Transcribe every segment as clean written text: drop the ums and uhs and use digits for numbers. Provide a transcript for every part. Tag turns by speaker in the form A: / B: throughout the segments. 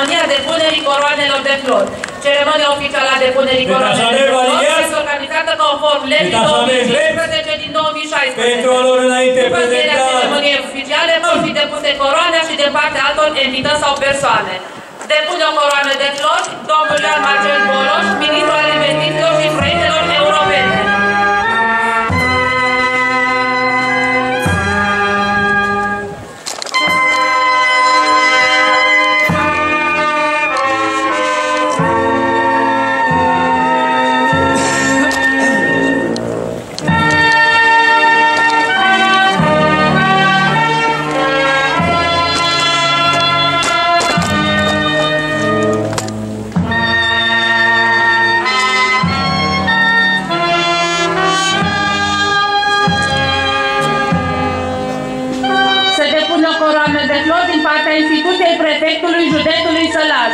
A: ceremonia depunerii coroanelor de flori. Ceremonia oficială a depunerii coroanelor de flori este organizată conform legii 2015 din 2016.
B: Pentru a lor înainte
A: după încheierea ceremoniei oficiale vor fi depuse coroane și de partea altor entități sau persoane. Depune o coroană de flori domnul Ioan Marcel Boloș, ministrul al investițiilor și proiectelor europene. Instituției Prefectului Județului Sălaj.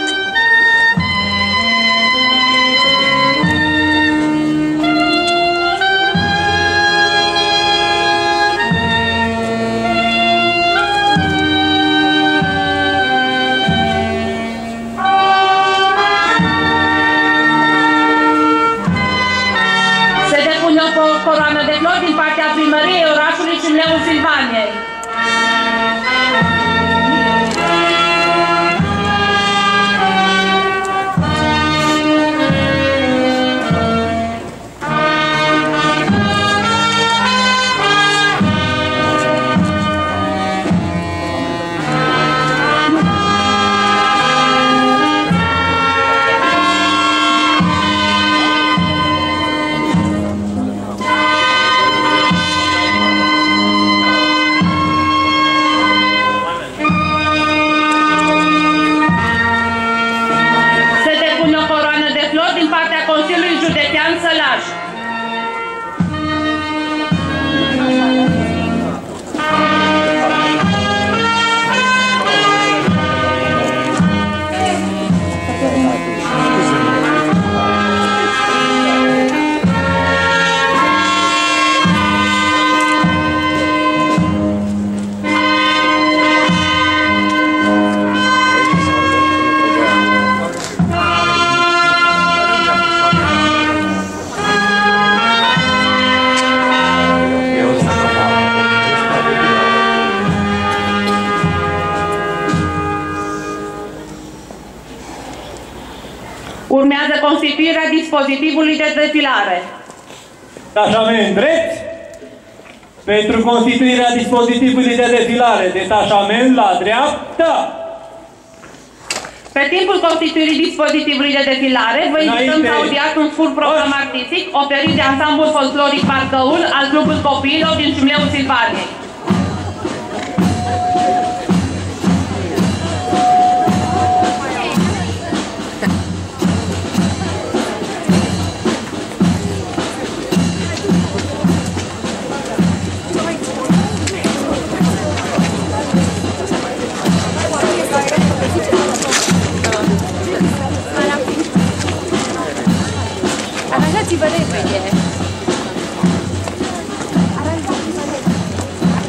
A: Se depune o coroană de flori din partea primăriei orașului Cimleu Silvaniei. Urmează constituirea dispozitivului de defilare.
B: Detașament drept. Pentru constituirea dispozitivului de defilare, detașament la dreapta.
A: Pe timpul constituirii dispozitivului de defilare, vă invităm să audiați un scurt program artistic oferit de ansamblul folcloric Parcăul al Clubului Copiilor din Cimleu Silvaniei.
C: Arrangiați-vă repede!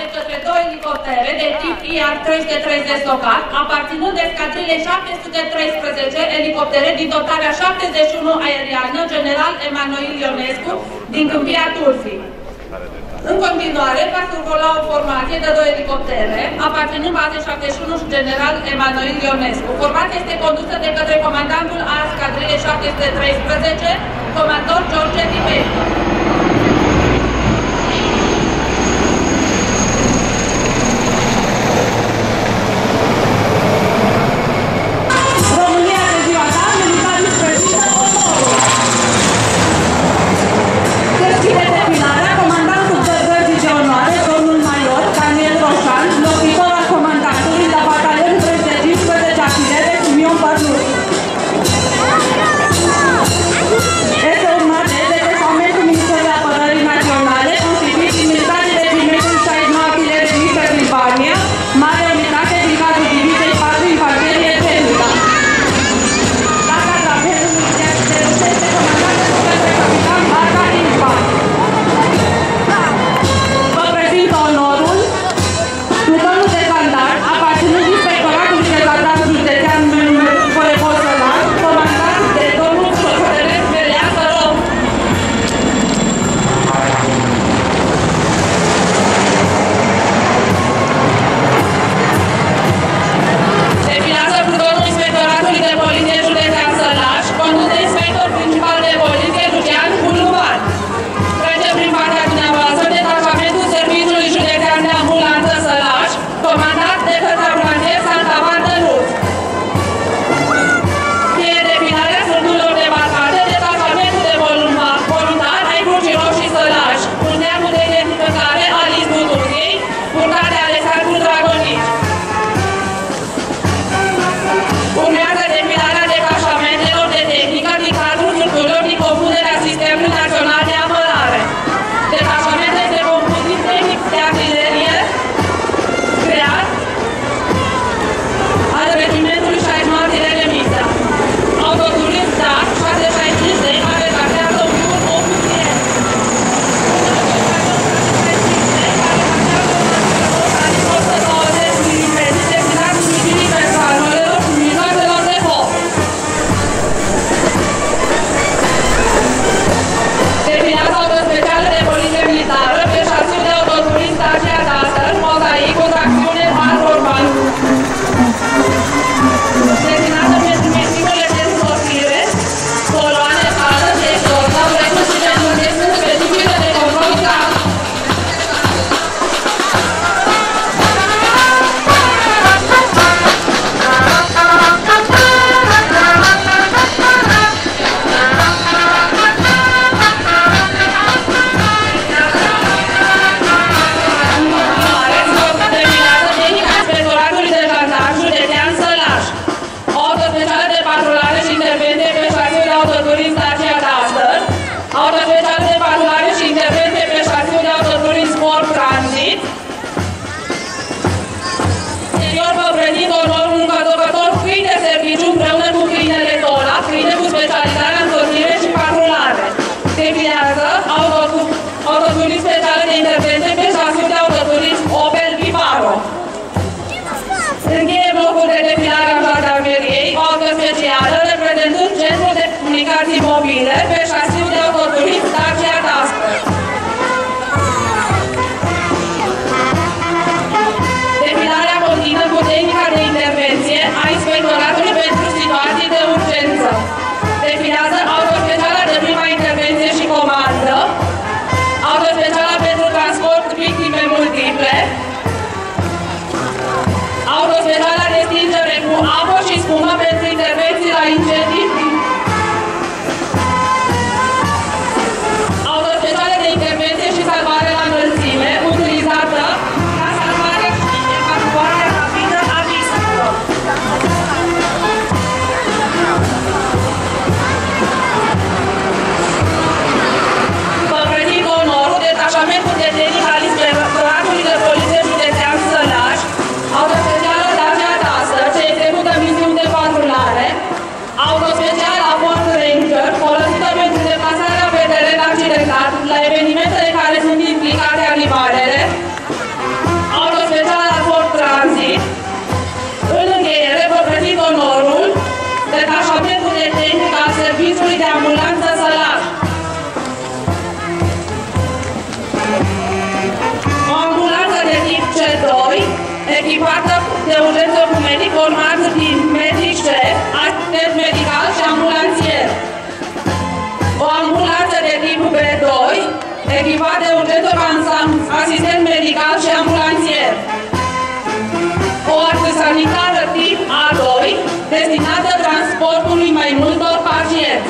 A: de către 2 elicoptere de tip IR-330 stocat, aparținând escadrilei 713 elicoptere din dotarea 71 aeriană General Emanuel Ionescu din Câmpia Turzii. În continuare, va survola o formație de 2 elicoptere, aparținând bazei 71 și General Emanuel Ionescu. Formația este condusă de către comandantul a escadrilei 713, comandor George Dimescu.
C: Este urmat de detașamentul Ministerului Apărării Naționale, constituit din unitate de primești 69 artilerie mică din Bania, mare unitate din cadrul divizei 4 infanterie Celta. La cadravelul de este comandată de către capitan Marca Infa. Vă prezint onorul plutonul de standard, aparținând Inspectoratului de Standard Județean Voievod Sălan, comandat de domnul Socotelesc Belea Sărom.
A: Defilează plutonul Inspectoratului de Poliție Județean Sălaș, condus de inspector principal de poliție Lucian Buluban. Trece prin partea dumneavoastră detașamentul Serviciului Județean de Ambulanță Sălaș, comandat de către Brandier Santavan Dănuț. Fie defilarea sârgurilor debarcate, detașamentul de voluntari ai Crucii Roșii Sălaș, cu neamul de identificare al instituției, purtat de Alexandru Dragonici. Urmează defilarea detașamentelor de tehnică din cadrul structurilor din compunerea Sistemului Național de Apărare. Detașamente este compus din tehnic de artilerie creat al regimentului 69 artilerie mixtă. Autoturism DAT 665 de care tratează un ofițer. Destinat slujirii persoanelor și mijloacelor de foc. Definează autospeciale de poliție militară pe șasiuni de autoturism Dacia Duster, Mosaic cu tracțiune normal. Destinată pentru misiunile de însoțire, coloane, cală și exorză, precum și pentru misiuni specifice de control cap. Definează tehnica Inspectoratului de Standard Județean Sălaș. Autospeciale de patrulare și intervenție pe șasiuni de autoturism Dacia Duster. Autospeciale de patrulare și intervenție pe șasiuni de autoturism Sport Transit. Interior vă prezint onorul un conducător câini de serviciu împreună cu câinele Tola, câine cu specializare în însoțire și patrulare. Definează autoturism speciale de intervenție pe șasiuni de autoturism Opel Vivaro. Încheie blocul de defilare a jandarmeriei, o auto specială reprezentând centrul de comunicații mobile pe șasiuni de autoturism Dacia Duster. Defilarea continuă cu tehnica de intervenție a Inspectoratului pentru situații de urgență. Defilează autospeciala de prima intervenție și comandă, autospeciala pentru transport victime multiple, autospeciala de stingere cu apă și spumă pentru intervenții la incendii, autospeciale de intervenție și salvare la înălțime, utilizată la salvare și evacuare rapidă a victimelor. Vă prezint onorul detașamentul de tehnic al Inspectoratului de Poliție Județean Sălaș, autospecială Dacia Duster, ce execută misiuni de patrulare, autospecială Ford Ranger, folosită pentru deplasarea pe teren accidentat la evenimentele care sunt implicate animalele, echipată de urgență cu medic, formați din medic șef, asistent medical și ambulanțier. O ambulanță de tip B2, echipat de urgență cu asistent medical și ambulanțier. O sanitară tip A2, destinată transportului mai multor pacienți.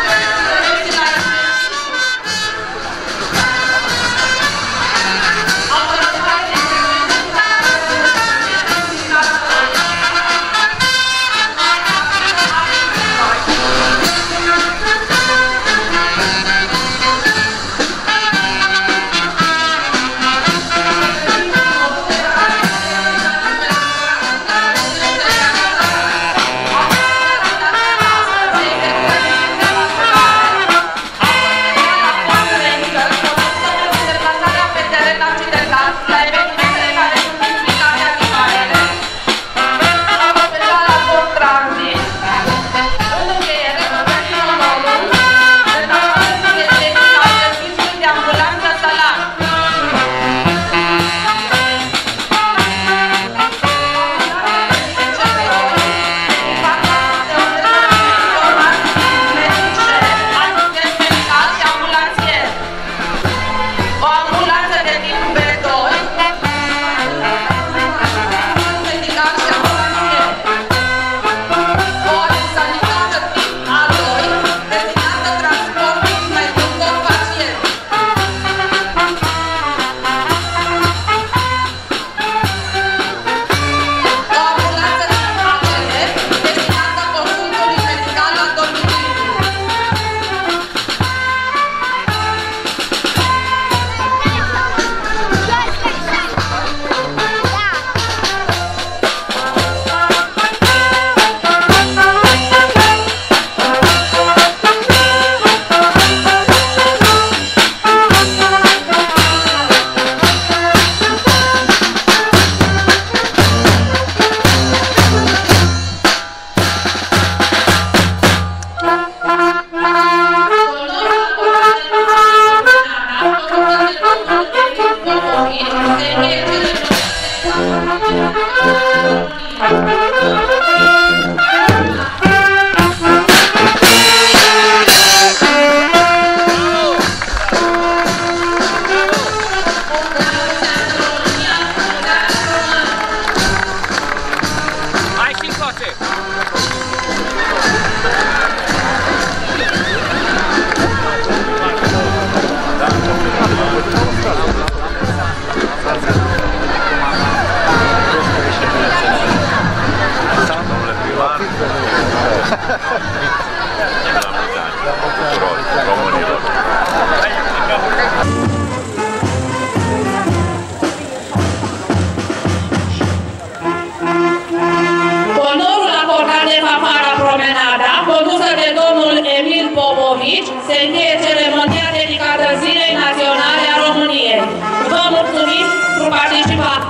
A: Se încheie ceremonia dedicată Zilei Naționale a României. Vă mulțumim pentru participare!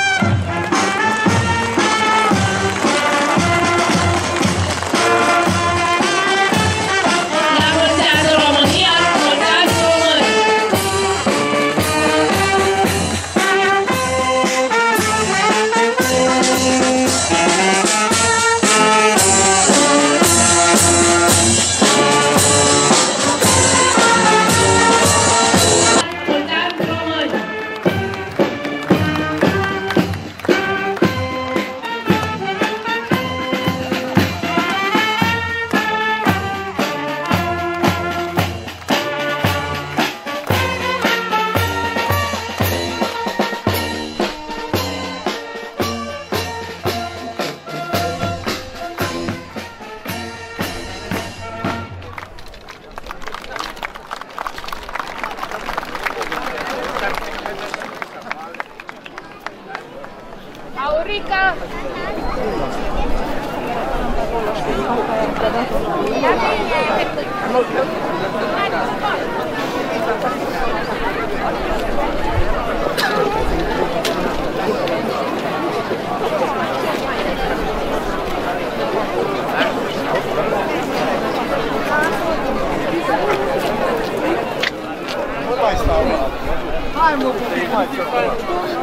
A: La mulți ani România, mulți ani români!
D: Aurica!
E: Hai, mă, mai